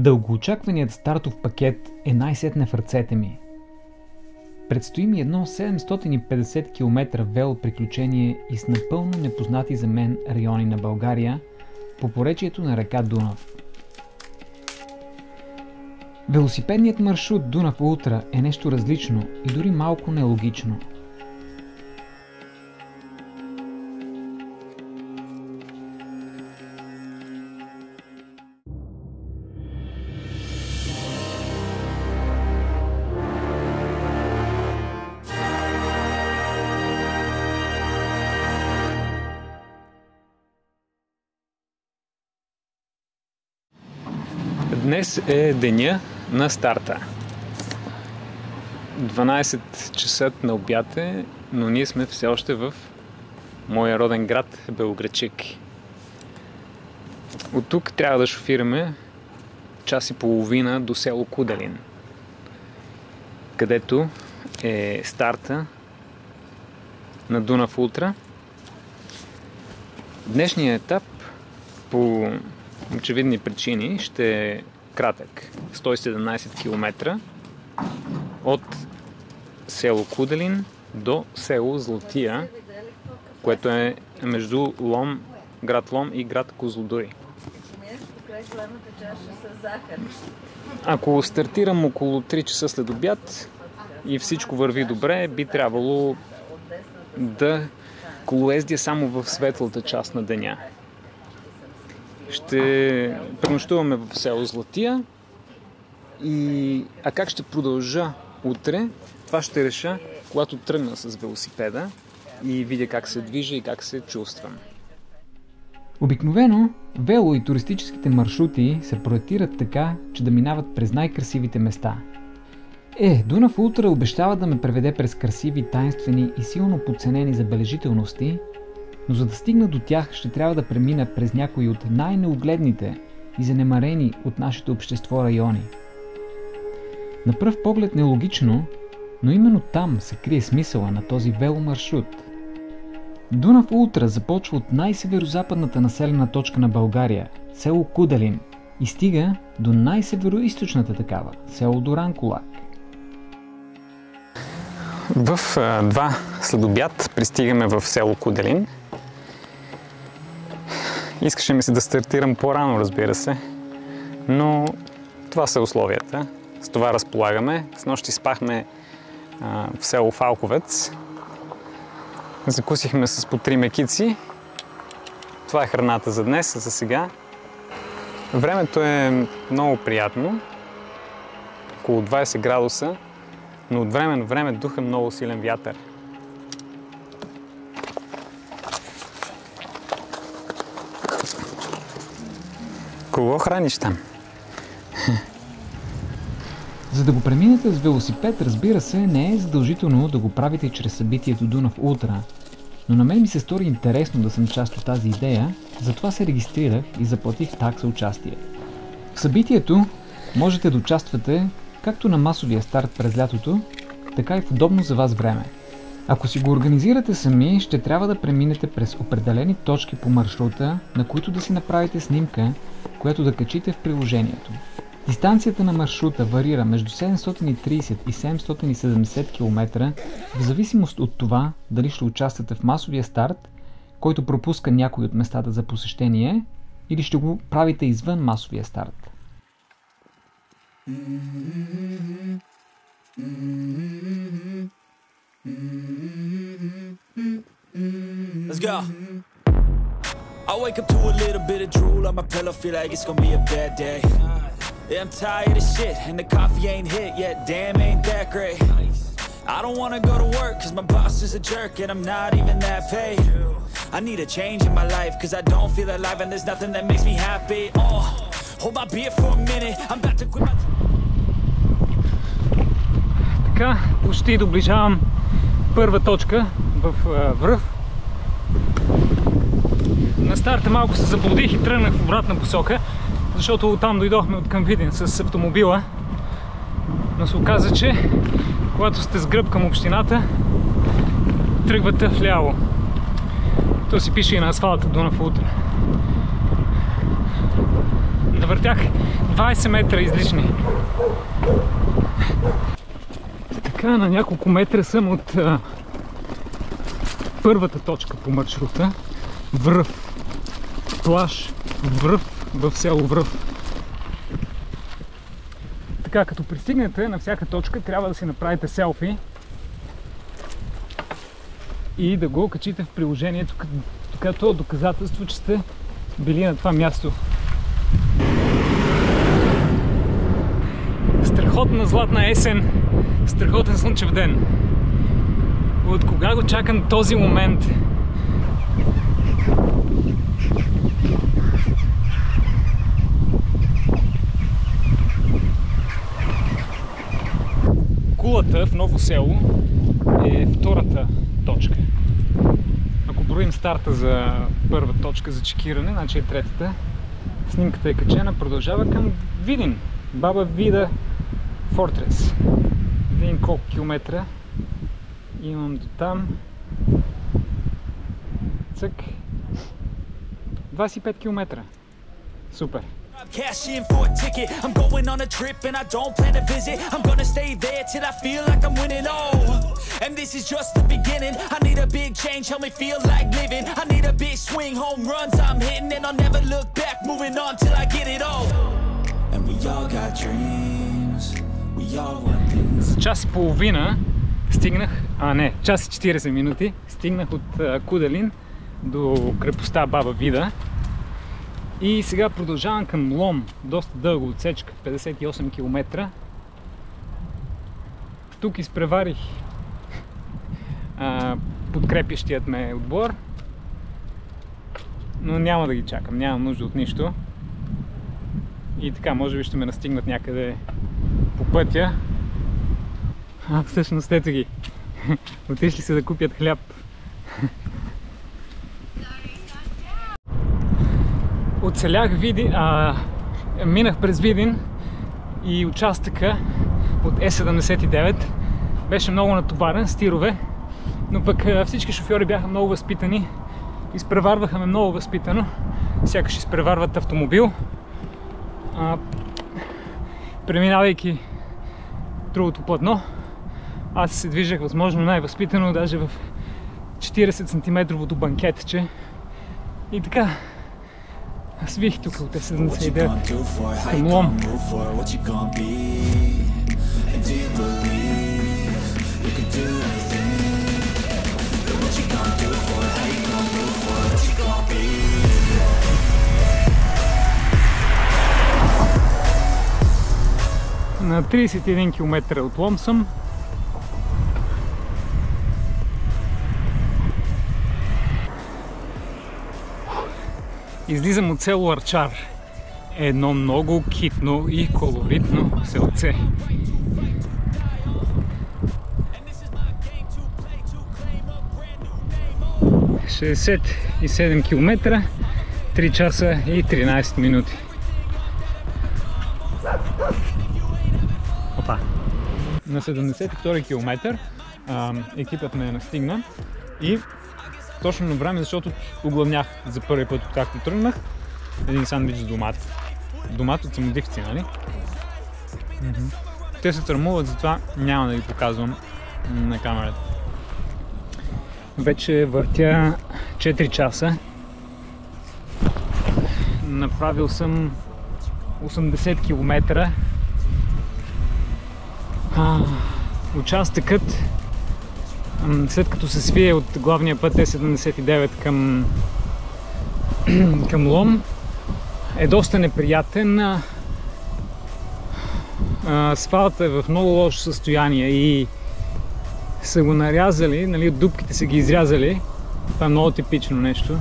Дългоочакваният стартов пакет е най-сетне в ръцете ми. Предстои ми едно 750 км велоприключение и с напълно непознати за мен райони на България по поречието на река Дунав. Велосипедният маршрут Дунав Ултра е нещо различно и дори малко нелогично. Днес е деня на старта. 12 часа на обяд е, но ние сме все още в моя роден град Белоградчик. От тук трябва да шофираме час и половина до село Куделин, където е старта на Дунав Ултра. Днешният етап по очевидни причини ще е кратък. 117 км от село Куделин до село Златия, което е между град Лом и град Козлодуй. Ако стартирам около 3 часа след обяд и всичко върви добре, би трябвало да колоездя само в светлата част на деня. Ще пренощуваме в село Златия а как ще продължа утре, това ще реша, когато тръгна с велосипеда и видя как се движа и как се чувствам. Обикновено вело и туристическите маршрути се проектират така, че да минават през най-красивите места. Дунав Ултра обещава да ме преведе през красиви, таинствени и силно подценени забележителности, но за да стигна до тях ще трябва да премина през някои от най-неогледните и занемарени от нашето общество райони. На пръв поглед нелогично, но именно там се крие смисъла на този веломаршрут. Дунав Ултра започва от най-северозападната населена точка на България, село Куделин, и стига до най-североизточната такава, село Дуранкулак. В 2 следобед пристигаме в село Куделин. Искаше ми се да стартирам по-рано, разбира се, но това са условията. С това разполагаме. Снощи спахме в село Фалковец. Закусихме с по 3 мекици. Това е храната за днес, за сега. Времето е много приятно. Около 20 градуса, но от време на време духа много силен вятър. Кого храниш там? За да го преминете с велосипед, разбира се, не е задължително да го правите чрез събитието Дунав Ултра, но на мен ми се стори интересно да съм част от тази идея, затова се регистрирах и заплатих такса участие. В събитието можете да участвате както на масовия старт през лятото, така и в удобно за вас време. Ако си го организирате сами, ще трябва да преминете през определени точки по маршрута, на които да си направите снимка, която да качите в приложението. Дистанцията на маршрута варира между 730 и 770 км, в зависимост от това дали ще участвате в масовия старт, който пропуска някои от местата за посещение, или ще го правите извън масовия старт. Let's go. I wake up to a little bit of drool on my pillow, feel like it's gonna be a bad day. Yeah, I'm tired of shit and the coffee ain't hit yet, damn ain't that great. I don't wanna go to work cause my boss is a jerk and I'm not even that paid. I need a change in my life cause I don't feel alive and there's nothing that makes me happy. Hold my beer for a minute, I'm about to quit my... Така, почти доближавам първа точка в връв. На старта малко се заблудих и тръгнах в обратна посока, защото оттам дойдохме от към Видин с автомобила. Но се оказа, че когато сте с гръб към общината, тръгвате вляво. То си пише и на асфалта Дунав Ултра. навъртях 20 метра излишни. Така, на няколко метра съм от първата точка по маршрута. Връв. Плаж Връв в село Връв. Така, като пристигнете на всяка точка, трябва да си направите селфи и да го качите в приложението, като е доказателство, че сте били на това място. Страхотна златна есен, страхотен слънчев ден. От кога го чакам този момент? Кулата в Ново село е втората точка. Ако броим старта за първа точка за чекиране, значи е третата. Снимката е качена, продължава към Видин. Баба Вида Фортрес. Видим колко километра имам до там. Цък. 25 километра. Супер. Cash in for a ticket. I'm going on a trip and I don't plan to visit. I'm gonna stay there till I feel like I'm winning. Oh, and this is just the beginning. I need a big change, help me feel like living. I need a big swing, home runs I'm hitting, and I'll never look back. Moving on till I get it all. And we all got dreams. We all want to. За час и половина стигнах, час и 40 минути стигнах от Куделин до крепостта Баба Вида. И сега продължавам към Лом, доста дълга отсечка, 58 км. Тук изпреварих подкрепящият ме отбор, но няма да ги чакам, нямам нужда от нищо. И така, може би ще ме настигнат някъде по пътя. Всъщност ето ги, отишли се да купят хляб. Оцелях Видин, минах през Видин и участъка от Е79 беше много натоварен с тирове, но пък всички шофьори бяха много възпитани, изпреварваха ме много възпитано, сякаш изпреварват автомобил. Преминавайки другото платно, аз се движех възможно най-възпитано, даже в 40 см банкетче. И така, свих тук от Е79 към Лом. На 31 км от Лом съм. Излизам от село Арчар. Едно много китно и колоритно селце. – 67 км, 3 часа и 13 минути. Опа. На 72 км екипът ме настигна и точно на време, защото огладнях за първи път, както тръгнах, един сандвич с домат. Домат от самодивци, нали? Те се търмуват, затова няма да ги показвам на камерата. Вече въртя 4 часа. Направил съм 80 км. Участъкът, след като се свие от главния път Е79 към Лом, е доста неприятен. Асфалтът е в много лошо състояние и са го нарязали, нали, от дупките са ги изрязали. Това е много типично нещо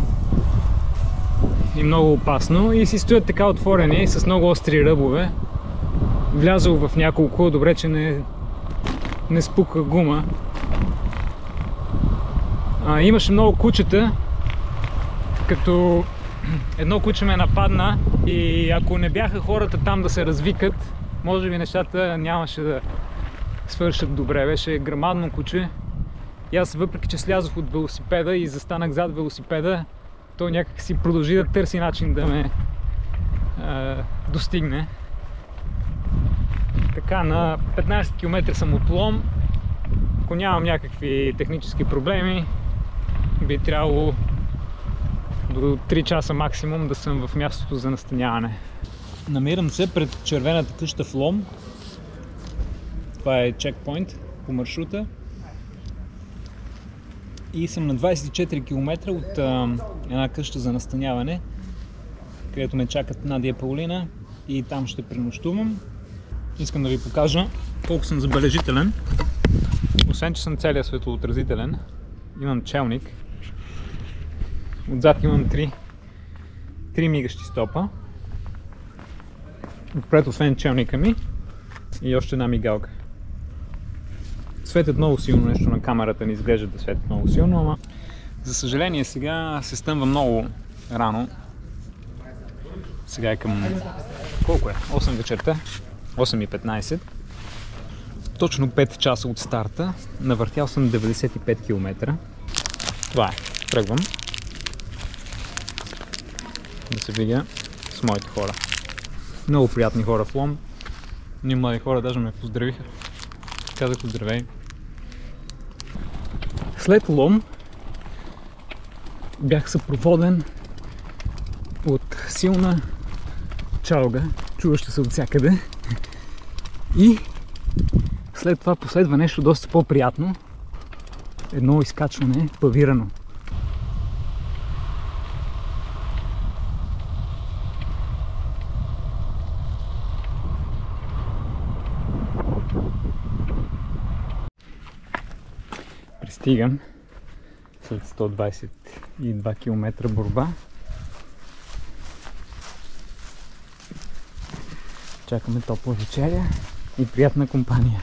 и много опасно. И си стоят така отворени с много остри ръбове. Влязъл в няколко, добре че не спука гума. Имаше много кучета, като едно куче ме нападна и ако не бяха хората там да се развикат, може би нещата нямаше да свършат добре. Беше грамадно куче и аз, въпреки че слязох от велосипеда и застанах зад велосипеда, то някак си продължи да търси начин да ме достигне. Така, на 15 км съм от Лом. Ако нямам някакви технически проблеми, би трябвало до 3 часа максимум да съм в мястото за настаняване. Намирам се пред червената къща в Лом. Това е чекпоинт по маршрута. И съм на 24 км от една къща за настаняване, където ме чакат Надя и Паулина и там ще пренощувам. Искам да ви покажа колко съм забележителен. Освен, че съм целия светоотразителен, имам челник. Отзад имам 3 мигащи стопа. Отпред, освен челника ми, и още една мигалка. Светят много силно, нещо на камерата не изглежда да светят много силно, ама за съжаление сега се стъмва много рано. Сега е към... колко е? 8 вечерта. 8:15. Точно 5 часа от старта. Навъртял съм 95 км. Това е. Тръгвам да се видя с моите хора. Много приятни хора в Лом. Ние млади хора даже ме поздравиха. Казах здравей. След Лом бях съпроводен от силна чалга, чуваща се от всякъде. И след това последва нещо доста по-приятно. Едно изкачване павирано. Пристигам след 122 км борба. Чакаме топла вечеря и приятна компания.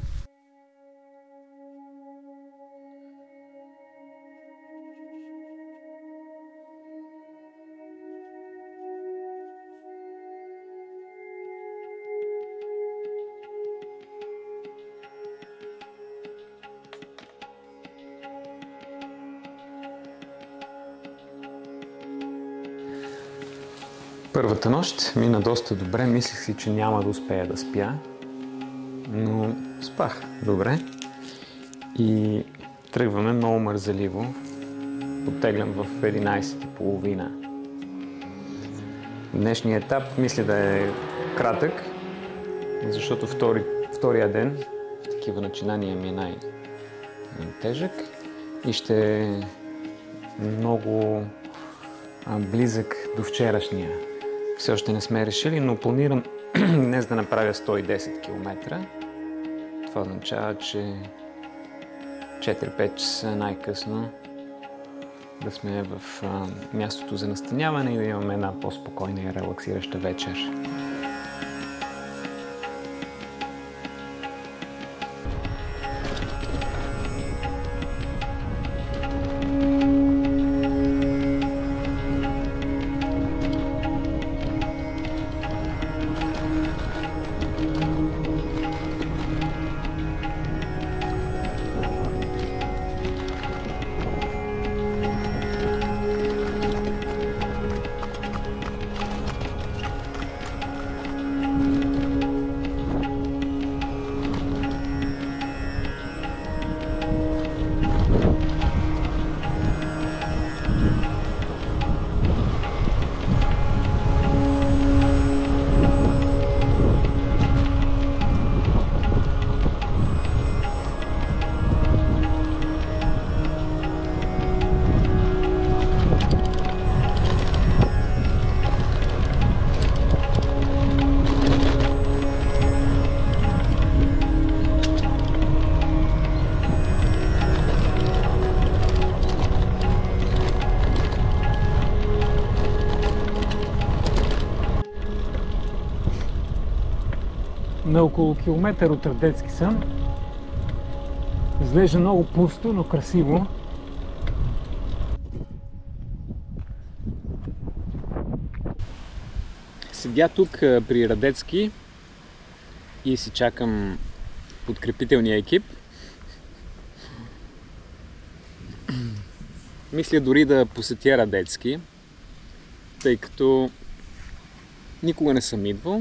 Първата нощ мина доста добре, мислех си, че няма да успея да спя, но спах добре и тръгваме много мързеливо. Оттеглям в 11:30. Днешният етап мисля да е кратък, защото втория ден такива начинания ми е най-тежък и ще е много близък до вчерашния. Все още не сме решили, но планирам днес да направя 110 км. Това означава, че 4-5 часа най-късно да сме в мястото за настаняване и да имаме една по-спокойна и релаксираща вечер. На около километър от Радецки съм. Изглежда много пусто, но красиво. Седя тук при Радецки и си чакам подкрепителния екип. Мисля дори да посетя Радецки, тъй като никога не съм идвал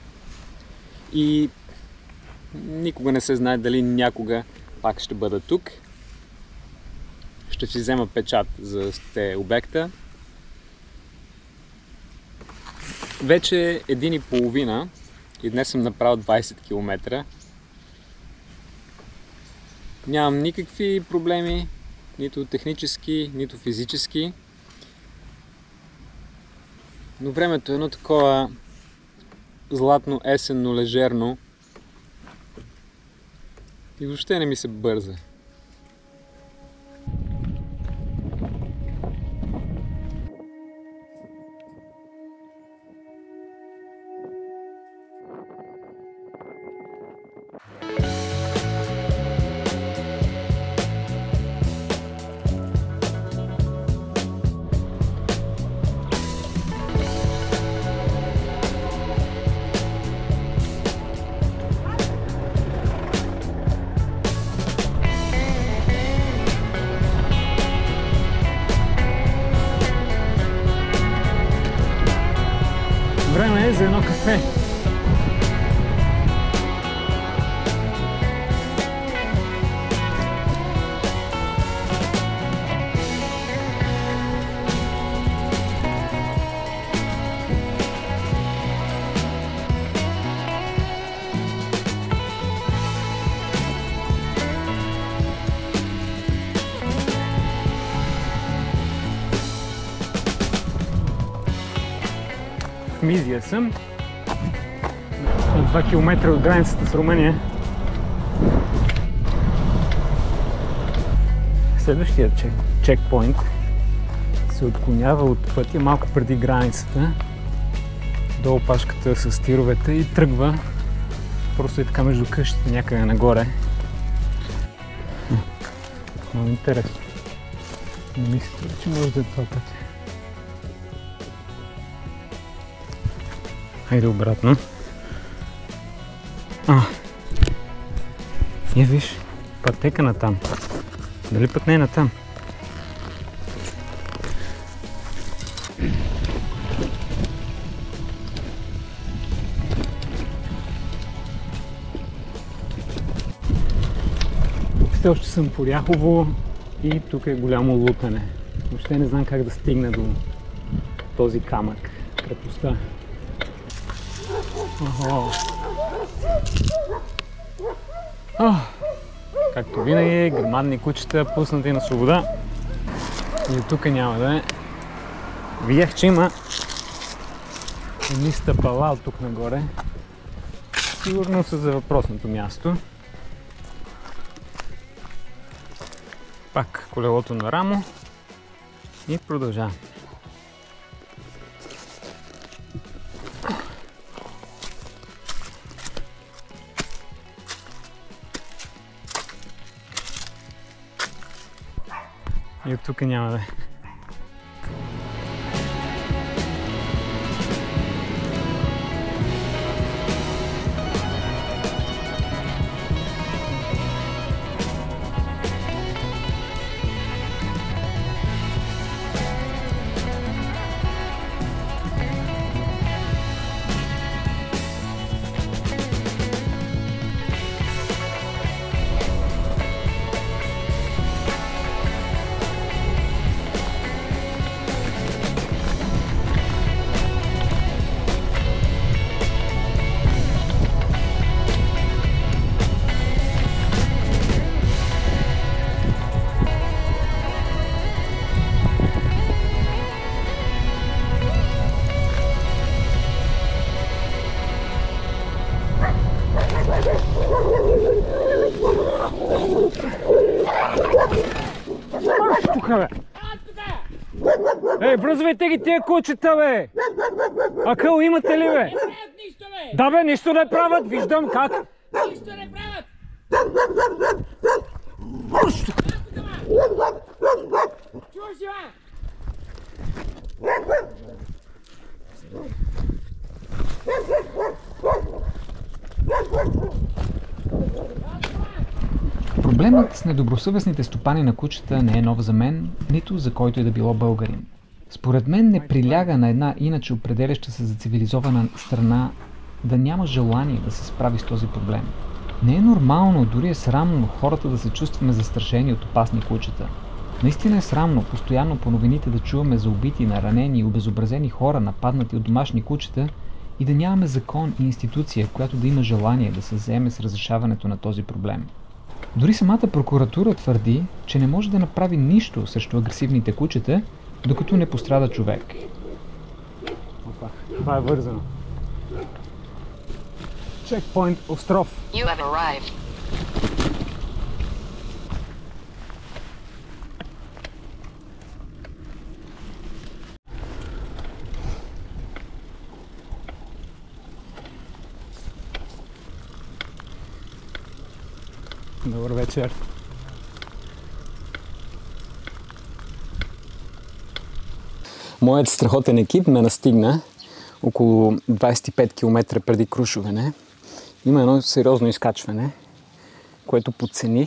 и никога не се знае дали някога пак ще бъда тук. Ще си взема печат за тези обекта. Вече е 1:30 и днес съм направил 20 км. Нямам никакви проблеми, нито технически, нито физически. Но времето е едно такова златно, есенно, лежерно и въобще не ми се бърза. Време е за едно кафе. В Мизия съм. На 2 км от границата с Румъния. Следващия чекпоинт се отклонява от пътя малко преди границата. Долу пашката с тировете и тръгва просто и така между къщите някъде нагоре. Много интересно. Не мисля, че може да е това път. Хайде обратно. Я виж, пътека натам. Дали път не е натам? Все още съм по Ряхово и тук е голямо лутане. Въобще не знам как да стигна до този камък. Крепостта. Както винаги, грамадни кучета, пуснати на свобода. И тук няма да е. Видях, че има едни стъпала от тук нагоре. Сигурно са за въпросното място. Пак колелото на рамо и продължавам. И от тук няма да е. Ей, бръзвайте ги тия кучета, бе! Акъл имате ли, бе? Нищо, бе! Да, бе, нищо не правят, виждам как. Нищо не правят! Чуваш ли, бе? Проблемът с недобросъвестните стопани на кучета не е нов за мен, нито за който и да било българин. Според мен не приляга на една иначе определяща се за цивилизована страна да няма желание да се справи с този проблем. Не е нормално, дори е срамно хората да се чувстваме застрашени от опасни кучета. Наистина е срамно постоянно по новините да чуваме за убити, наранени и обезобразени хора, нападнати от домашни кучета, и да нямаме закон и институция, която да има желание да се заеме с разрешаването на този проблем. Дори самата прокуратура твърди, че не може да направи нищо срещу агресивните кучета, докато не пострада човек. Опа, това е вързано. Checkpoint Остров. You have arrived. Добър вечер. Моят страхотен екип ме настигна около 25 км преди Крушовене. Има едно сериозно изкачване, което подцених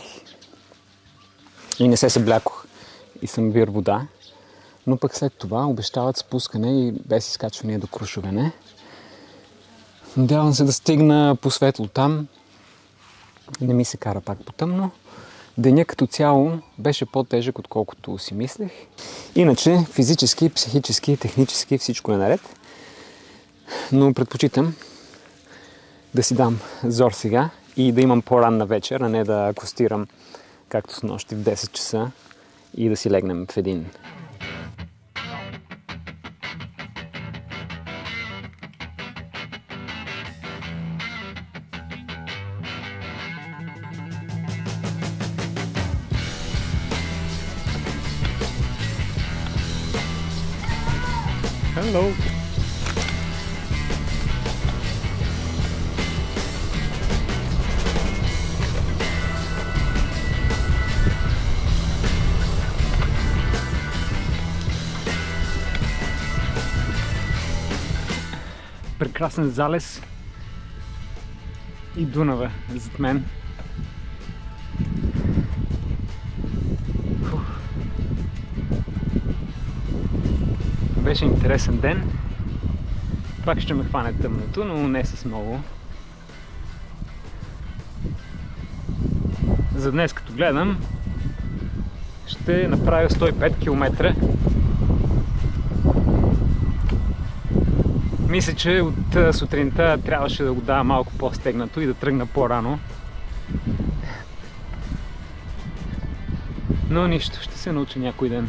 и не се съблякох и съм бир вода. Но пък след това обещават спускане и без изкачване до Крушовене. Надявам се да стигна по светло там. Не ми се кара пак по тъмно. Деня като цяло беше по-тежък, отколкото си мислех. Иначе физически, психически, технически всичко е наред. Но предпочитам да си дам зор сега и да имам по-ранна вечер, а не да акостирам както с нощи в 10 часа и да си легнем в един. Hello. Прекрасен залез и Дунава зад мен. Беше интересен ден. Пак ще ме хване тъмното, но не с много. За днес, като гледам, ще направя 105 км. Мисля, че от сутринта трябваше да го дава малко по-стегнато и да тръгна по-рано. Но нищо, ще се науча някой ден.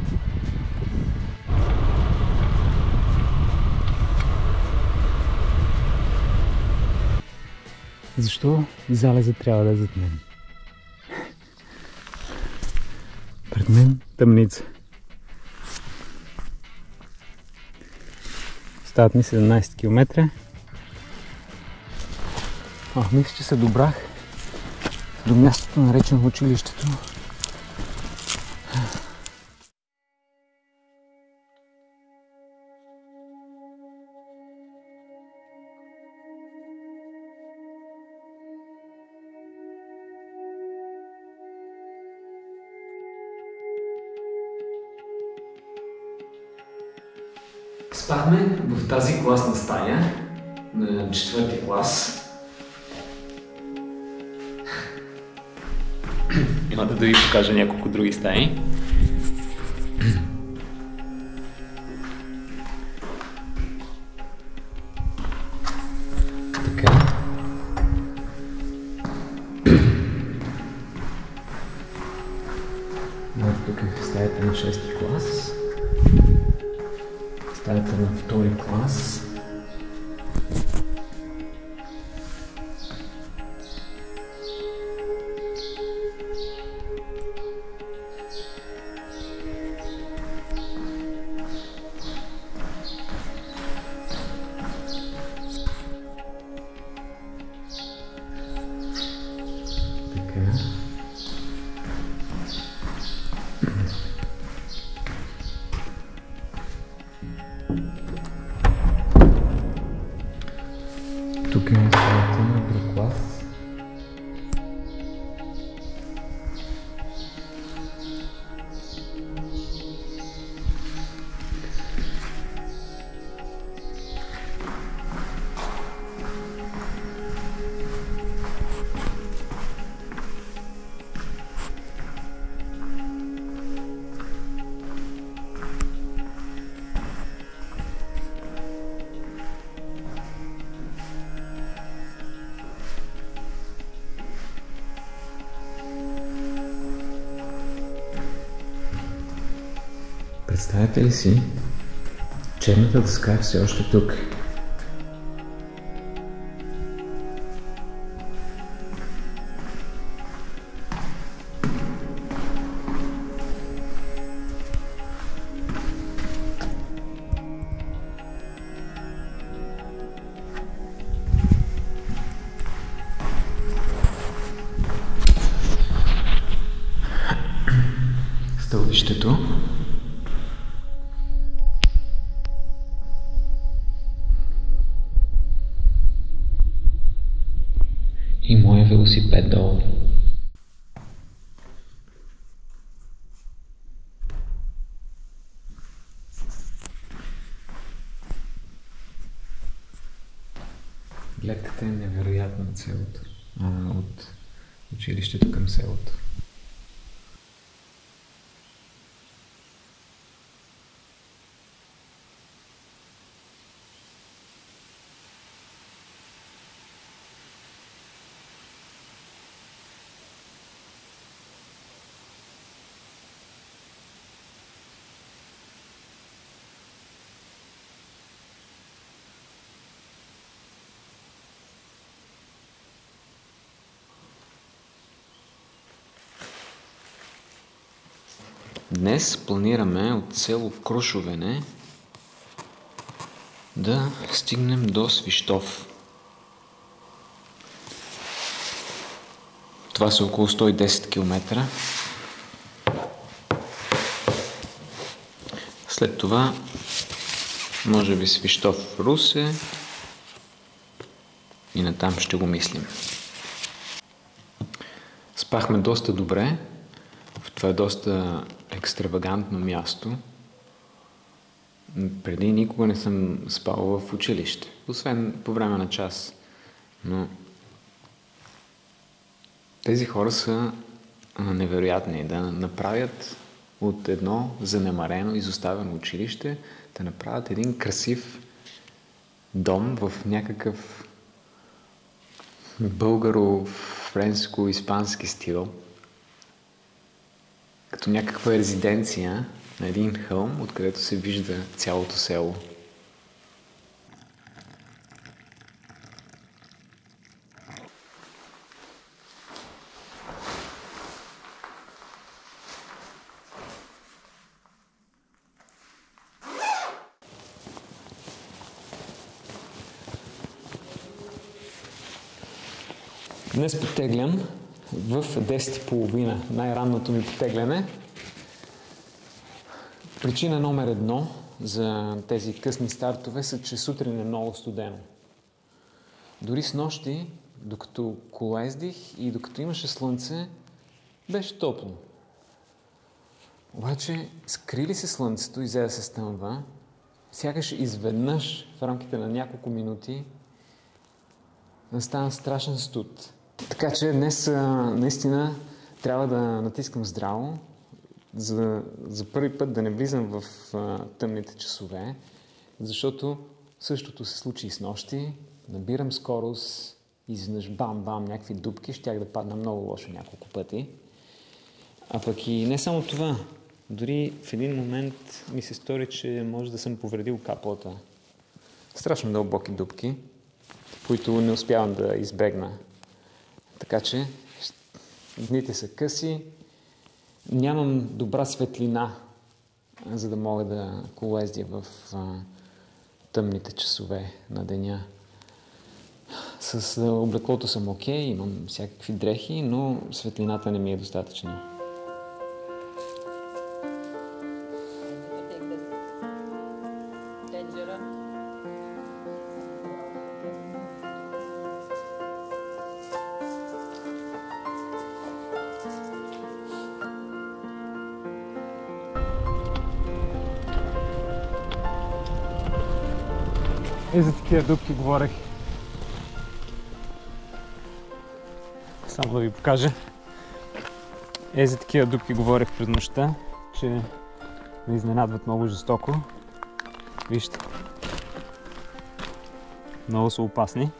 Защо залезът трябва да е зад мен? Пред мен тъмница. Стават ми 17 км. Мисля, че се добрах до мястото, наречено училището. Спахме в тази класна стая на 4-ти клас. Има да ви покажа няколко други стаи. Така. Тук е стаята на 6-ти клас. Стаята на 2-ти клас. Тук е стаята на друг клас. Представете ли си? Черната дъска е все още тук. Стълбището. И моя велосипед долу. Гледката е невероятна от селото. От училището към селото. Днес планираме от село Крушовене да стигнем до Свищов. Това са около 110 км. След това може би Свищов, Русе и натам ще го мислим. Спахме доста добре. Това е доста екстравагантно място. Преди никога не съм спал в училище, освен по време на час. Но тези хора са невероятни. Да направят от едно занемарено, изоставено училище, да направят един красив дом в някакъв българо-френско-испански стил. Като някаква резиденция на един хълм, откъдето се вижда цялото село. Днес потеглям в 10:30, най-ранното ми потегляне. Причина номер 1 за тези късни стартове са, че сутрин е много студено. Дори снощи, докато колездих и докато имаше слънце, беше топло. Обаче, скрили се слънцето и взе да се стъмва, сякаш изведнъж в рамките на няколко минути настана страшен студ. Така че днес наистина трябва да натискам здраво, за първи път да не влизам в тъмните часове, защото същото се случи и снощи. Набирам скорост, изведнъж бам-бам, някакви дупки, щях да падна много лошо няколко пъти. А пък и не само това, дори в един момент ми се стори, че може да съм повредил капота. Страшно дълбоки дупки, които не успявам да избегна. Така че дните са къси, нямам добра светлина, за да мога да колездя в тъмните часове на деня. С облеклото съм окей, имам всякакви дрехи, но светлината не ми е достатъчна. И за такива дупки говорех. Само да ви покажа. За такива дупки говорех през нощта, че ме изненадват много жестоко. Вижте. Много са опасни.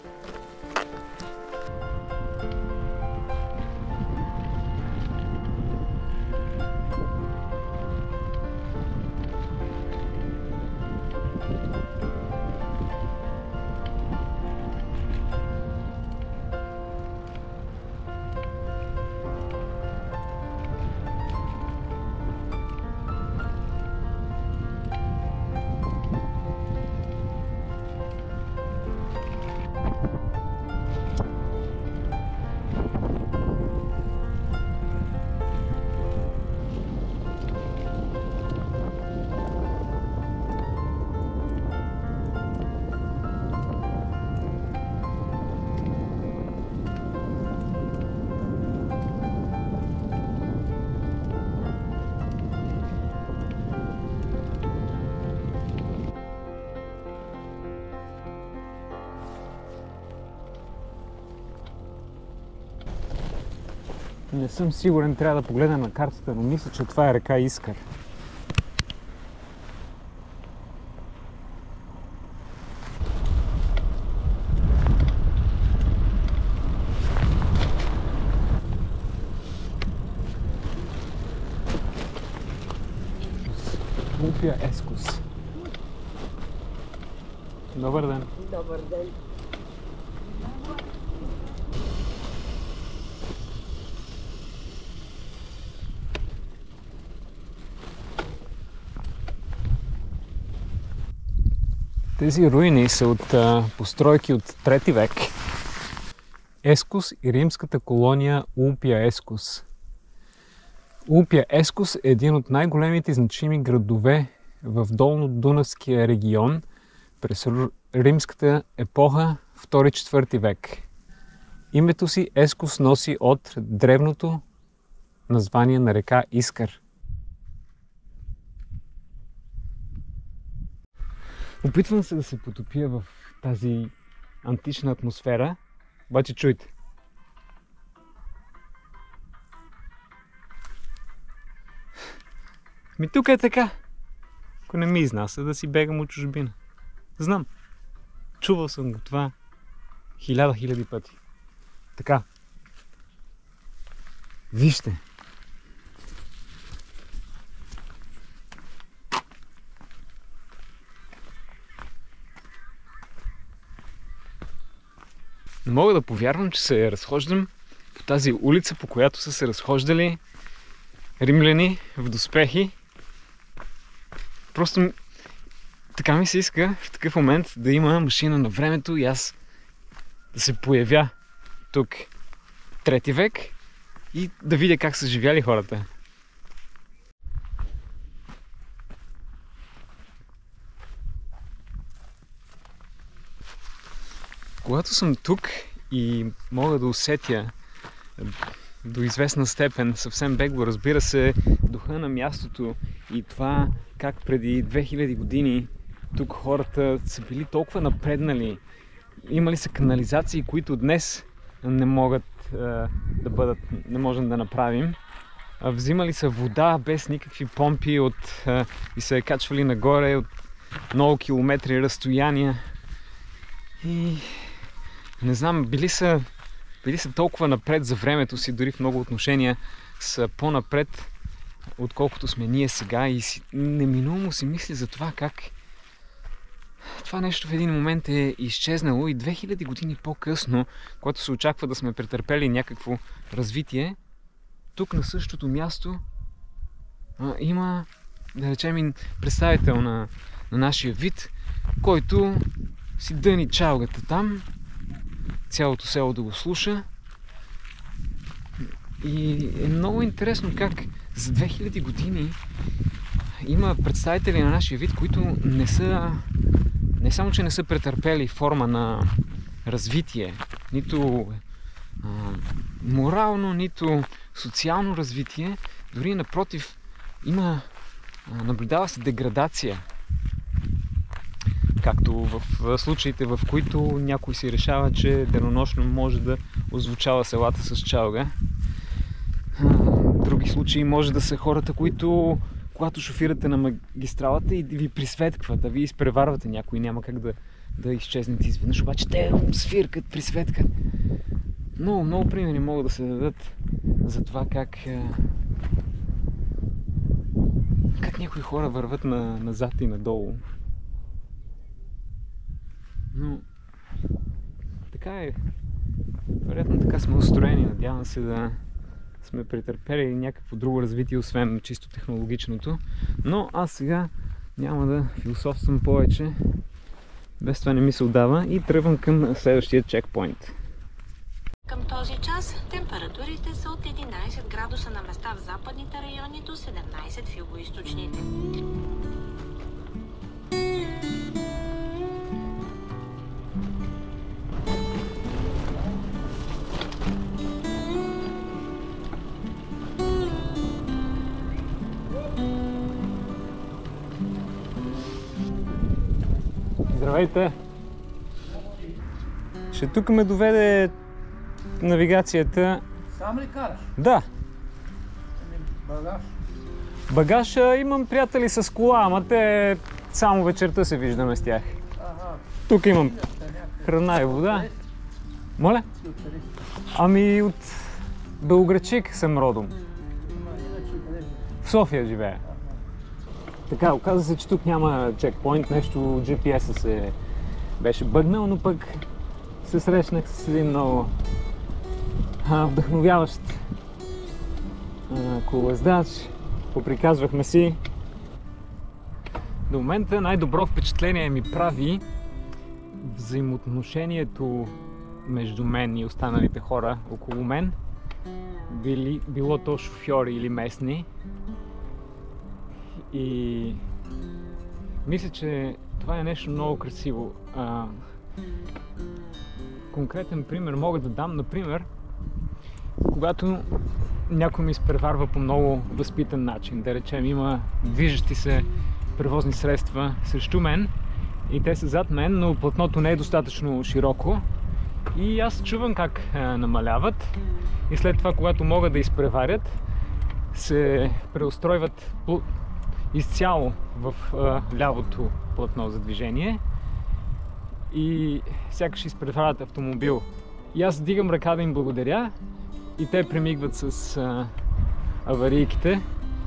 Не съм сигурен, трябва да погледна на картата, но мисля, че това е река Искър. Улпия Ескус. Добър ден. Добър ден. Тези руини са от постройки от 3 век. Ескус и римската колония Улпия Ескус. Улпия Ескус е един от най-големите значими градове в Долно-Дунавския регион през римската епоха 2-4 век. Името си Ескус носи от древното название на река Искър. Опитвам се да се потопя в тази антична атмосфера, обаче чуйте. Тук е така. Ако не ми изнася, да си бегам от чужбина. Знам. Чувал съм го това 1000 пъти. Така. Вижте. Не мога да повярвам, че се разхождам по тази улица, по която са се разхождали римляни в доспехи. Просто така ми се иска в такъв момент да има машина на времето и аз да се появя тук 3 век и да видя как са живяли хората. Когато съм тук и мога да усетя до известна степен, съвсем бегло, разбира се, духа на мястото и това как преди 2000 години тук хората са били толкова напреднали, имали са канализации, които днес не могат не можем да направим. Взимали са вода без никакви помпи и се качвали нагоре от много километри разстояния. И не знам, били са толкова напред за времето си, дори в много отношения са по-напред, отколкото сме ние сега, и неминуемо си мисля за това как това нещо в един момент е изчезнало и 2000 години по-късно, когато се очаква да сме претърпели някакво развитие, тук на същото място има, да речем, представител на нашия вид, който си дъни чалгата там, цялото село да го слуша. И е много интересно как за 2000 години има представители на нашия вид, които не само, че не са претърпели форма на развитие, нито морално, нито социално развитие, дори напротив, наблюдава се деградация. Както в случаите, в които някой си решава, че денонощно може да озвучава селата с чалга. В други случаи може да са хората, които, когато шофирате на магистралата и ви присветкват, да ви изпреварвате някой, няма как да изчезнете изведнъж, обаче те свиркат, присветкат. Много примери могат да се дадат за това как някои хора върват назад и надолу. Но така е. Вероятно така сме устроени. Надявам се да сме претърпели някакво друго развитие, освен чисто технологичното. Но аз сега няма да философствам повече. Без това не ми се отдава и тръгвам към следващия чекпоинт. Към този час температурите са от 11 градуса на места в западните райони до 17 в югоизточните. Здравейте! Ще тук ме доведе навигацията Сам ли караш? Да. Багаж? Багаж имам приятели с кола, ама те само вечерта се виждаме с тях. Ага. Тук имам храна и вода. Моля? Ами от Белоградчик съм родом. В София живея. Така, оказа се, че тук няма чекпоинт, нещо GPS-а се беше бъгнал, но пък се срещнах с един много вдъхновяващ колоездач. Поприказвахме си. До момента най-добро впечатление ми прави взаимоотношението между мен и останалите хора около мен. Било то шофьори или местни. И мисля, че това е нещо много красиво. Конкретен пример мога да дам, например, когато някой ми изпреварва по много възпитан начин. Да речем, има движещи се превозни средства срещу мен и те са зад мен, но платното не е достатъчно широко. И аз чувам как намаляват и след това, когато могат да изпреварят, се преустройват изцяло в лявото платно за движение и сякаш изпреварят автомобил. И аз дигам ръка да им благодаря и те премигват с аварийките.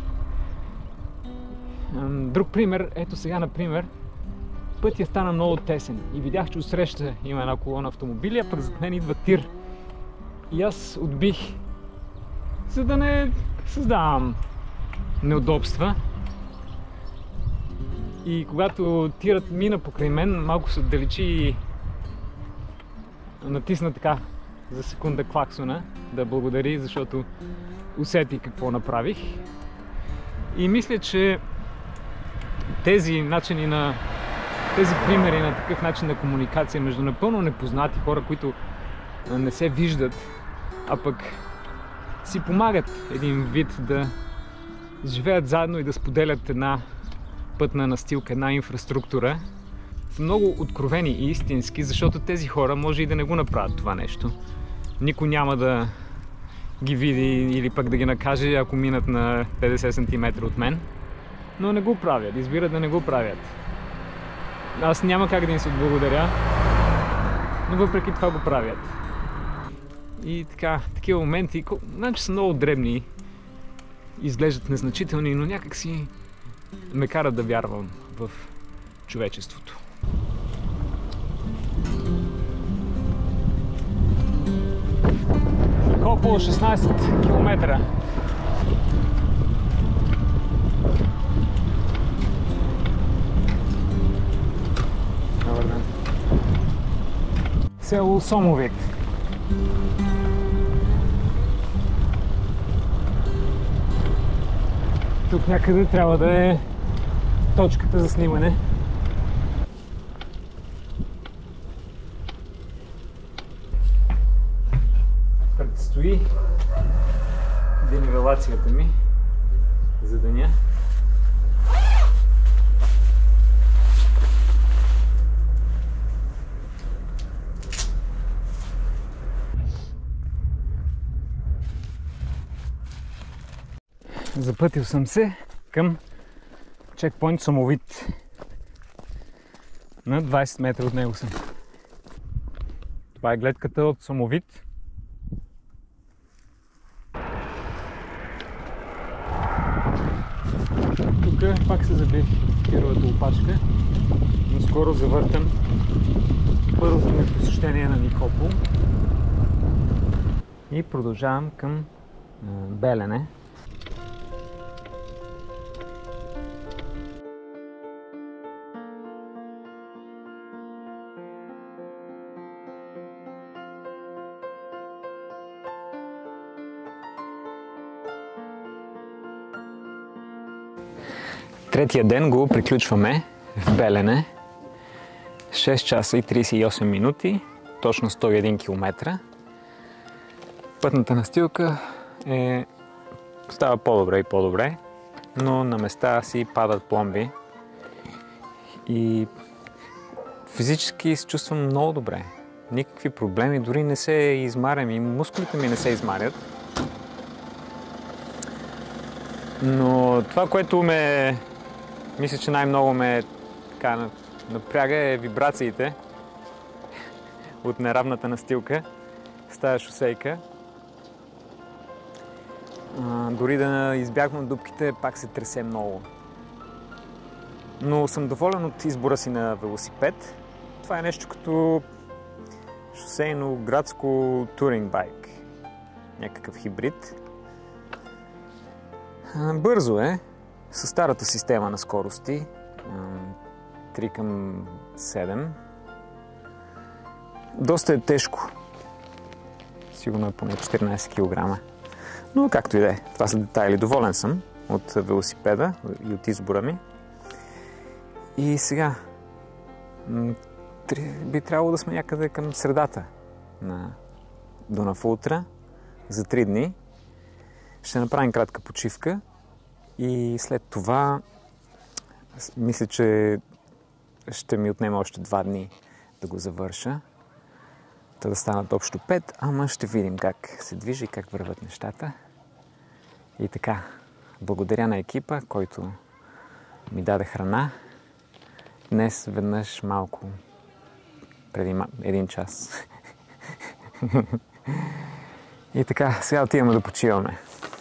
Друг пример, ето сега, например, пътя стана много тесен и видях, че отсреща има една колона автомобили, а пък зад мен идва тир. И аз отбих, за да не създавам неудобства. И когато тирът мина покрай мен, малко се отдалечи и натисна така за секунда клаксона да благодари, защото усети какво направих. И мисля, че тези примери на такъв начин на комуникация между напълно непознати хора, които не се виждат, а пък си помагат един вид да живеят заедно и да споделят една пътна настилка, една инфраструктура, са много откровени и истински, защото тези хора може и да не го направят това нещо. Никой няма да ги види или пък да ги накаже, ако минат на 50 см от мен, но не го правят, избират да не го правят. Аз няма как да им се отблагодаря, но въпреки това го правят. И така, такива моменти, значи са много дребни, изглеждат незначителни, но някак си ме карат да вярвам в човечеството. Около 16 км. Добър ден. Село Сомовит. Тук някъде трябва да е точката за снимане. Предстои денивелацията ми за деня. Запътил съм се към чекпоинт Сомовит. На 20 метра от него съм. Това е гледката от Сомовит. Тук пак се забих кировата опашка, но скоро завъртам първото ми посещение на Никопол и продължавам към Белене. Третия ден го приключваме в Белене. 6 часа и 38 минути, точно 101 км. Пътната настилка става по-добре и по-добре, но на места си падат пломби и физически се чувствам много добре. Никакви проблеми, дори не се измарям и мускулите ми не се измарят. Но това, което мисля, че най-много ме така напряга, е вибрациите от неравната настилка с тази шосейка. Дори да избягвам дупките, пак се тресе много. Но съм доволен от избора си на велосипед. Това е нещо като шосейно градско туринг байк. Някакъв хибрид. Бързо е, със старата система на скорости. 3:7. Доста е тежко. Сигурно е поне 14 кг. Но както и да е, това са детайли. Доволен съм от велосипеда и от избора ми. И сега би трябвало да сме някъде към средата на Дунав Ултра за 3 дни. Ще направим кратка почивка и след това мисля, че ще ми отнема още 2 дни да го завърша. Да станат общо 5, ама ще видим как се движи и как върват нещата. И така, благодаря на екипа, който ми даде храна. Днес веднъж малко преди 1 час. И така, сега отиваме да почиваме.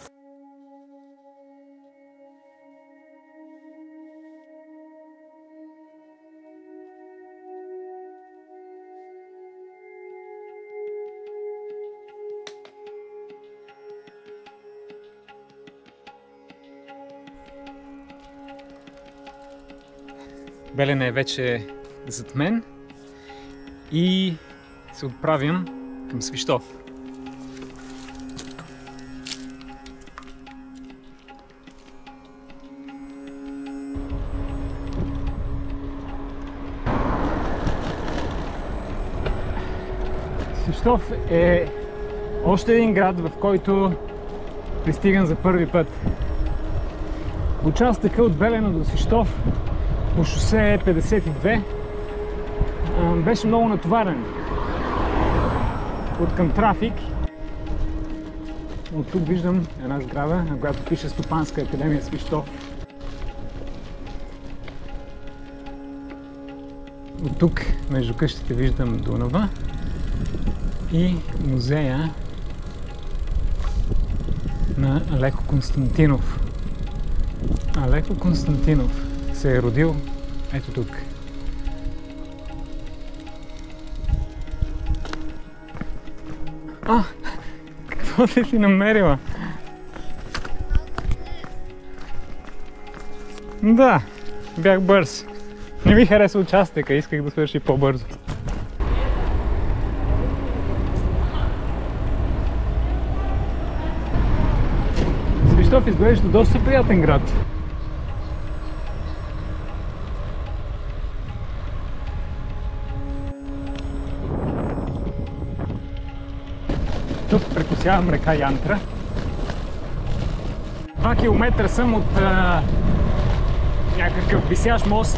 Белене е вече зад мен и се отправям към Свищов. Свищов е още един град, в който пристигам за първи път. Участъка от Белене до Свищов по шосе 52 беше много натоварен от към трафик. От тук виждам една сграда, на която пише Стопанска академия Свищов. От тук между къщите виждам Дунава и музея на Алеко Константинов. Алеко Константинов се е родил ето тук. Какво си намерила? Да, бях бърз. Не ми хареса участъка, исках да свърши по-бързо. Свищов изглежда доста приятен град. Тук прекосявам река Янтра. 2 километра съм от някакъв висящ мост.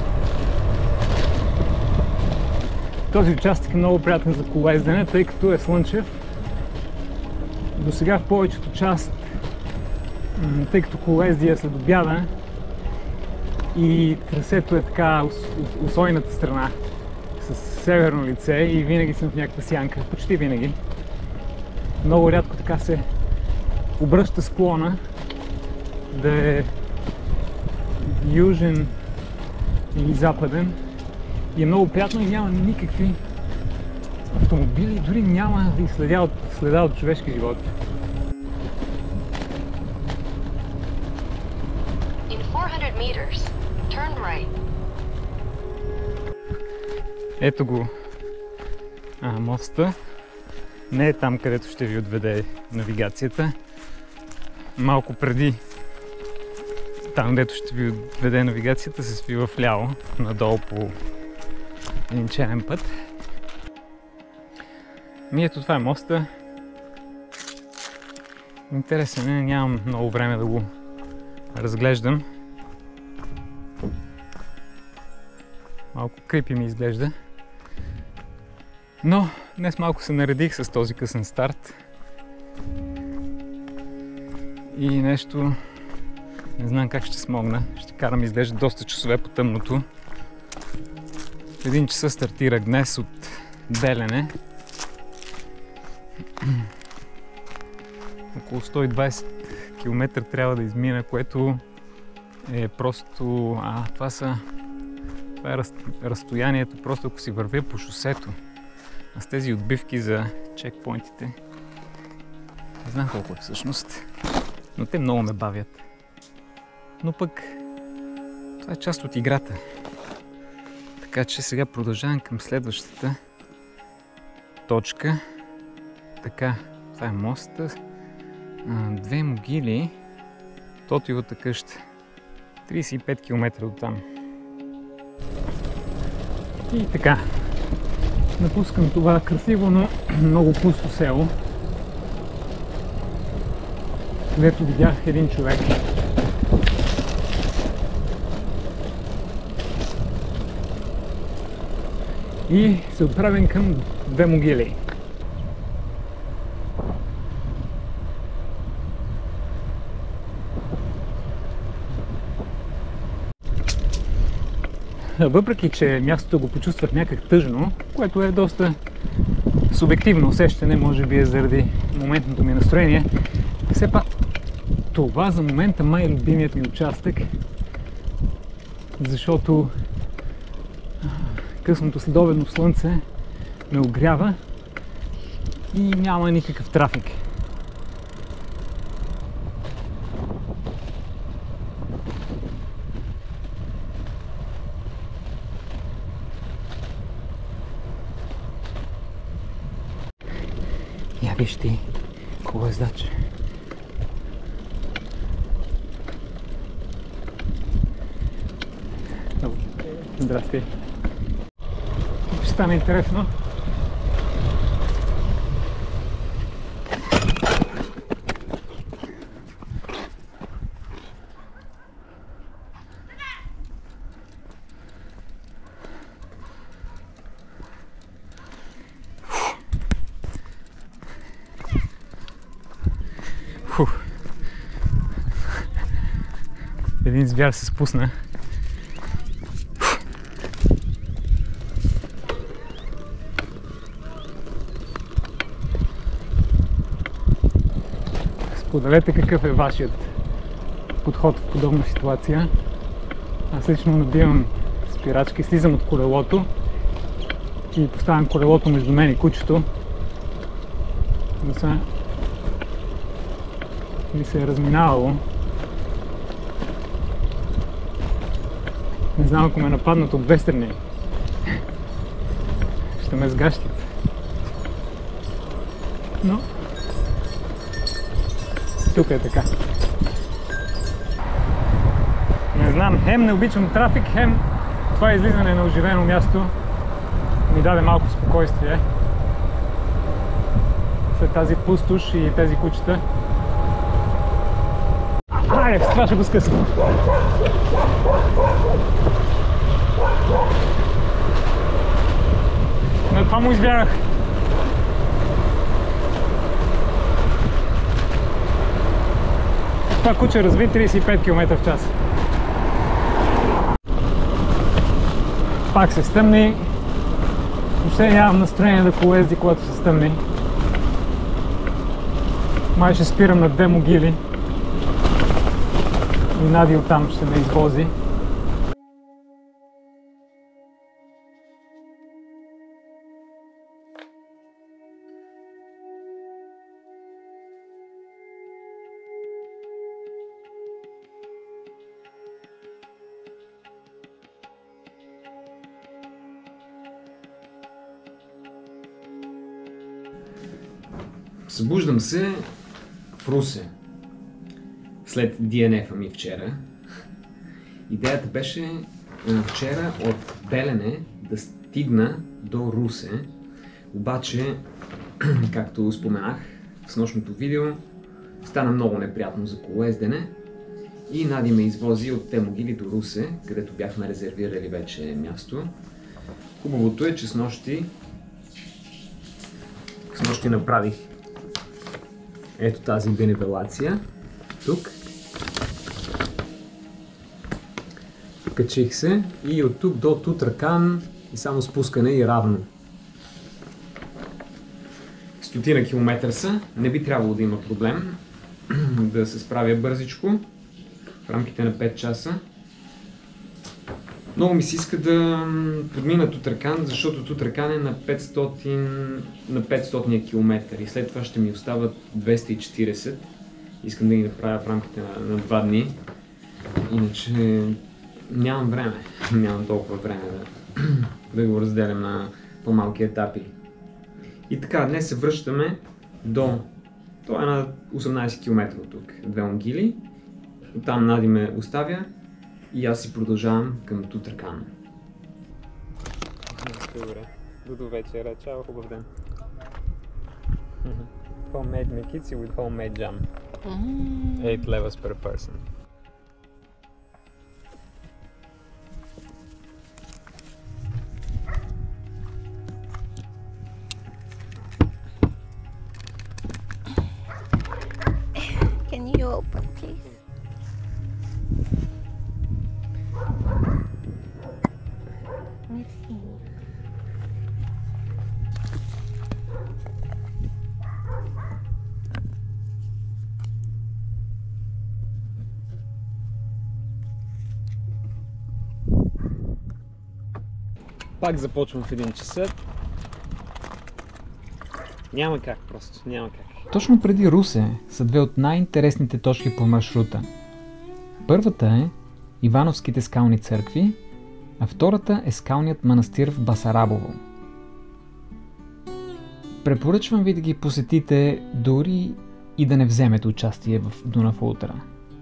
Този участък е много приятен за колездене, тъй като е слънчев. До сега в повечето част, тъй като колездия след обяда и трасето е така усойната страна с северно лице и винаги съм в някаква сянка, почти винаги. Много рядко така се обръща склона да е южен или западен и е много приятно и няма никакви автомобили, дори няма и следа от човешки живот. Ето го моста. Не е там, където ще ви отведе навигацията. Малко преди там, където ще ви отведе навигацията, се свива вляво, надолу по един черен път. Ето това е моста. Интересен е, нямам много време да го разглеждам. Малко крипи ми изглежда. Но днес малко се наредих с този късен старт. И нещо Не знам как ще смогна. Ще карам изглежда доста часове по тъмното. В 1 часа стартирах днес от Белене. Около 120 км трябва да измина, което е просто... Това е разстоянието, просто ако си вървя по шосето. А с тези отбивки за чекпоинтите, не знам колко е всъщност, но те много ме бавят. Но пък това е част от играта. Така че сега продължавам към следващата точка. Така, това е моста. 2 могили. Тотиевата къща. 35 км от там. И така. Напускам това красиво, но много пусто село, където видях един човек. И се отправям към 2 могили. Въпреки че мястото го почувствах някак тъжно, което е доста субективно усещане, може би е заради моментното ми настроение, все пак това за момента май е любимият ми участък, защото късното следобедно слънце ме огрява и няма никакъв трафик. Я виж ти, колоездач. Здрасти. Ще стане интересно. Един звяр се спусна. Споделете какъв е вашият подход в подобна ситуация. Аз лично набивам спирачки, слизам от колелото и поставям колелото между мен и кучето. Но сега ми се е разминавало. Не знам, ако ме нападнат от две страни, ще ме сгащат. Но тук е така. Не знам, хем не обичам трафик, хем това излизане на оживено място ми даде малко спокойствие. След тази пустош и тези кучета. Айде, с това ще го скъсам. На това му избягах. Това куче разви 35 км в час. Пак се стъмни. Въобще нямам настроение да колоезди, когато се стъмни. Май ще спирам на 2 могили. И Нади оттам ще ме извози. Събуждам се в Русе след DNF-а ми вчера. Идеята беше вчера от Белене да стигна до Русе. Обаче, както споменах в снощното видео, стана много неприятно за колоездене и Нади ме извози от те могили до Русе, където бяхме резервирали вече място. Хубавото е, че с нощи направих ето тази денивелация тук. Качих се и от тук до Тутракан и само спускане и равно. 100 километра са, не би трябвало да има проблем да се справя бързичко в рамките на 5 часа. Много ми се иска да подмина Тутракан, защото Тутракан е на 500 км и след това ще ми остават 240. Искам да ги направя в рамките на 2 дни, иначе нямам време, нямам толкова време да го разделям на по-малки етапи. И така, днес се връщаме до... Това е на 18 км от тук, 2 Могили. Оттам Нади ме оставя и аз си продължавам към Тутракан. Добре, до вечера, чао, хубав ден. Homemade mekitsi with homemade jam. 8 levels per person. Can you open, please? Merci. Пак започвам в 1 часа. Няма как просто, няма как. Точно преди Русе са две от най-интересните точки по маршрута. Първата е Ивановските скални църкви, а втората е скалният манастир в Басарабово. Препоръчвам ви да ги посетите, дори и да не вземете участие в Дунав Ултра.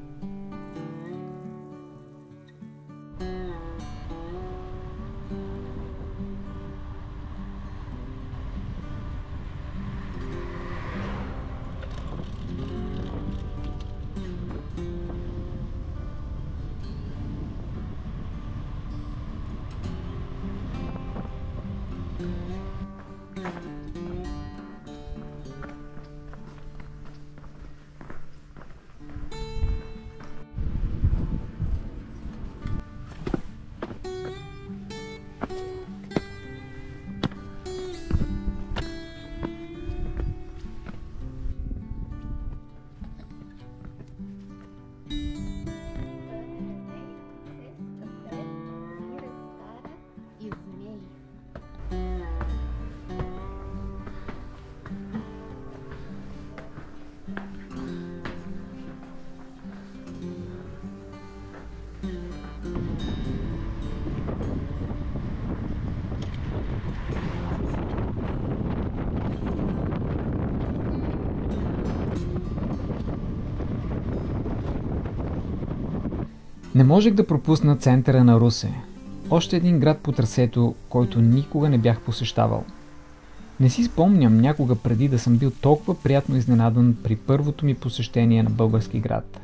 Не можех да пропусна центъра на Русе. Още един град по трасето, който никога не бях посещавал. Не си спомням някога преди да съм бил толкова приятно изненадан при първото ми посещение на български град.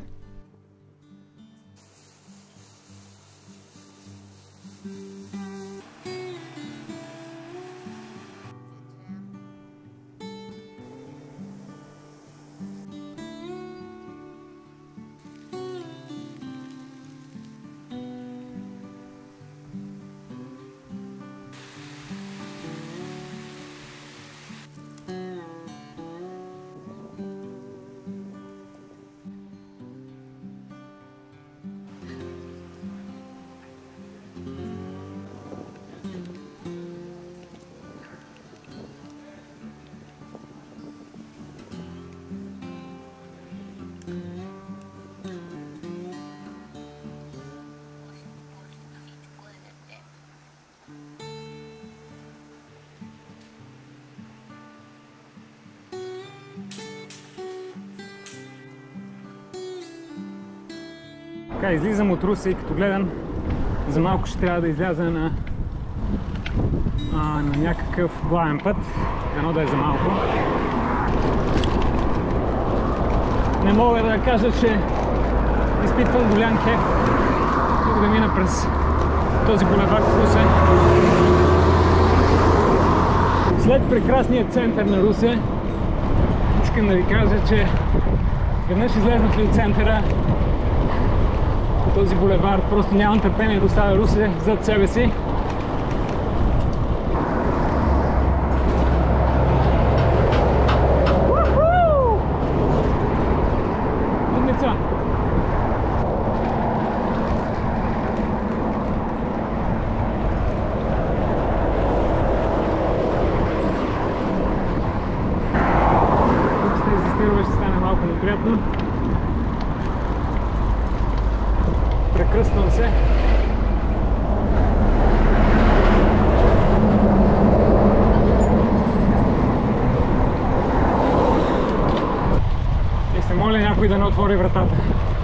Така, излизам от Русе и като гледам, за малко ще трябва да изляза на някакъв главен път, едно да е за малко. Не мога да кажа, че изпитвам голям кеф тук да мина през този булевард в Русе. След прекрасния център на Русе, искам да ви кажа, че веднъж излезнах ли от центъра, този булевард. Просто нямам търпение да оставя Русе зад себе си. Умница! Тук ще изистирва, ще стане малко неприятно. Прекръствам се. И се моля някой да не отвори вратата.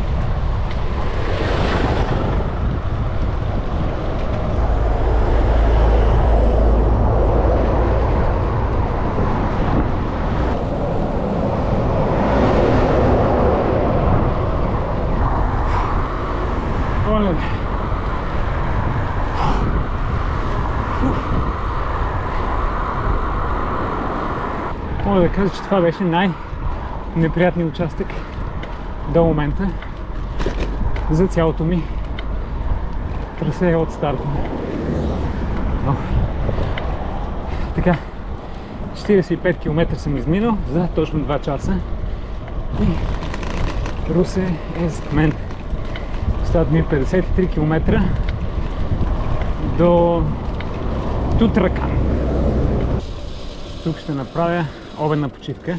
Мога да кажа, че това беше най-неприятният участък до момента за цялото ми трасе от старта. Така, 45 км съм изминал за точно 2 часа и Русе е зад мен. Остават ми 53 км до Тутракан. Тук ще направя обедна почивка.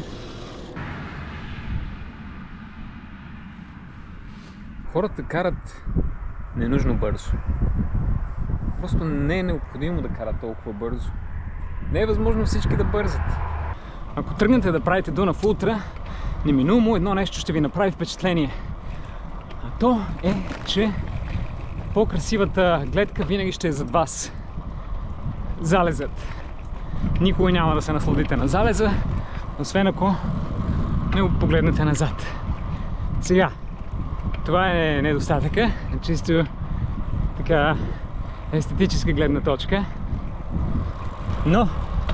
Хората карат ненужно бързо. Просто не е необходимо да карат толкова бързо. Не е възможно всички да бързат. Ако тръгнете да правите Дунав Ултра, неминуемо едно нещо ще ви направи впечатление. А то е, че по-красивата гледка винаги ще е зад вас. Залезът. Никога няма да се насладите на залеза, освен ако не погледнете назад. Сега, това е недостатъка, чисто така естетическа гледна точка, но